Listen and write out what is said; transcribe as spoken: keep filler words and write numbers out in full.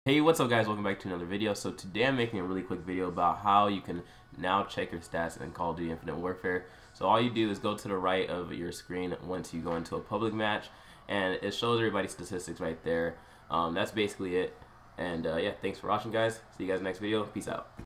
Hey, what's up guys? Welcome back to another video. So today I'm making a really quick video about how you can now check your stats in Call of Duty Infinite Warfare. So all you do is go to the right of your screen once you go into a public match, and it shows everybody's statistics right there. Um, that's basically it. And uh, yeah, thanks for watching guys. See you guys next video. Peace out.